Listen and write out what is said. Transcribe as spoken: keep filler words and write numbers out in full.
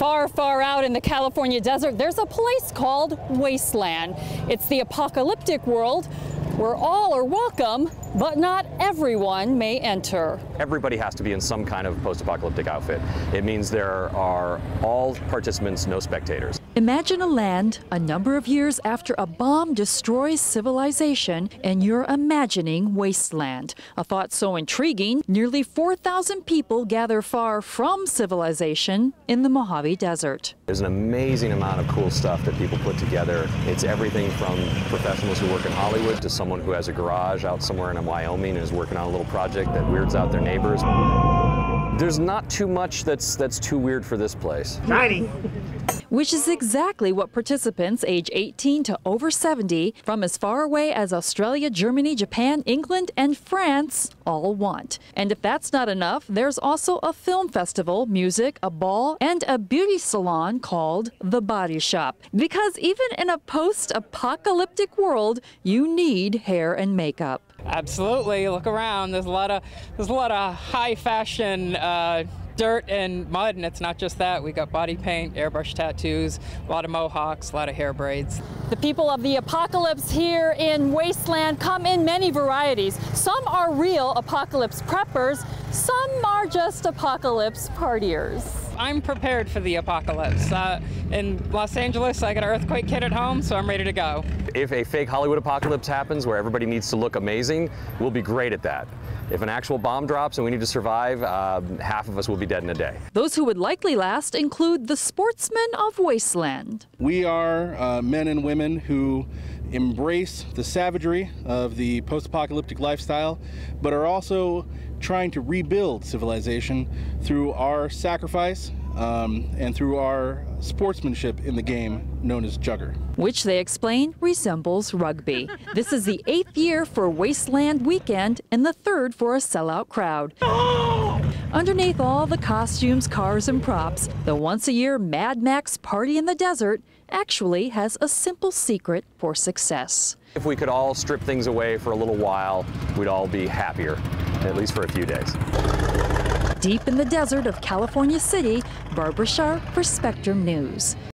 Far, far out in the California desert, there's a place called Wasteland. It's the apocalyptic world where all are welcome, but not everyone may enter. Everybody has to be in some kind of post-apocalyptic outfit. It means there are all participants, no spectators. Imagine a land a number of years after a bomb destroys civilization, and you're imagining Wasteland. A thought so intriguing, nearly four thousand people gather far from civilization in the Mojave Desert. There's an amazing amount of cool stuff that people put together. It's everything from professionals who work in Hollywood to someone who has a garage out somewhere in Wyoming and is working on a little project that weirds out their neighbors. There's not too much that's that's too weird for this place. Tiny. Which is exactly what participants age eighteen to over seventy from as far away as Australia, Germany, Japan, England, and France all want. And if that's not enough, there's also a film festival, music, a ball, and a beauty salon called The Body Shop. Because even in a post-apocalyptic world, you need hair and makeup. Absolutely. Look around. There's a lot of there's a lot of high fashion uh, dirt and mud, and it's not just that. We got body paint, airbrush tattoos, a lot of mohawks, a lot of hair braids. The people of the apocalypse here in Wasteland come in many varieties. Some are real apocalypse preppers, some are just apocalypse partiers. I'm prepared for the apocalypse. Uh, in Los Angeles, I got an earthquake kit at home, so I'm ready to go. If a fake Hollywood apocalypse happens where everybody needs to look amazing, we'll be great at that. If an actual bomb drops and we need to survive, uh, half of us will be dead in a day. Those who would likely last include the sportsmen of Wasteland. We are uh, men and women who embrace the savagery of the post-apocalyptic lifestyle, but are also trying to rebuild civilization through our sacrifice um, and through our sportsmanship in the game known as Jugger. Which they explain resembles rugby. This is the eighth year for Wasteland Weekend and the third for a sellout crowd. Underneath all the costumes, cars, and props, the once-a-year Mad Max Party in the Desert actually has a simple secret for success. If we could all strip things away for a little while, we'd all be happier, at least for a few days. Deep in the desert of California City, Barbara Sharp for Spectrum News.